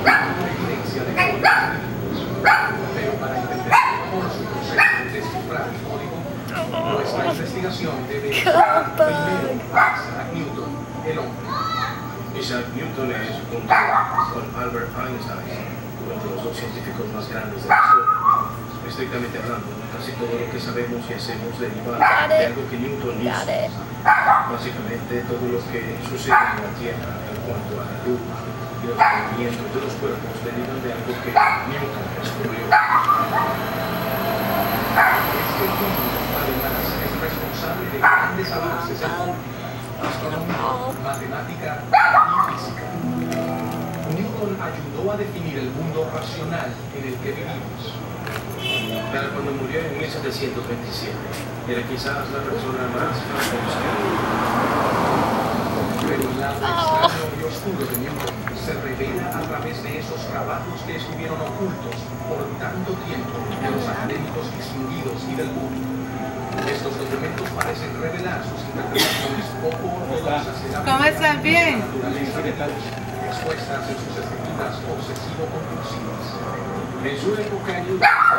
una evidencia de códigos científicos. Pero para entender mejor su proceso de descifrar el código, nuestra investigación debe explorar primero a Isaac Newton, el hombre. Isaac Newton es, junto con Albert Einstein, uno de los dos científicos más grandes de la historia. Estrictamente hablando, casi todo lo que sabemos y hacemos deriva de algo que Newton hizo. Básicamente, todo lo que sucede en la Tierra en cuanto a la luz y los movimientos de los cuerpos derivan de algo que Newton descubrió. Este mundo, además, es responsable de grandes avances en astronomía, matemática y física. Newton ayudó a definir el mundo racional en el que vivimos. Pero cuando murió en 1727, era quizás la persona más famosa. Pero el lado extraño y oscuro de Newton se revela a través de esos trabajos que estuvieron ocultos por tanto tiempo de los académicos distinguidos y del público. Estos documentos parecen revelar sus interpretaciones poco ortodoxas de la ¿Cómo están? Bien. naturaleza de Dios, expuestas en sus escrituras obsesivo-compulsivas. En su época, Newton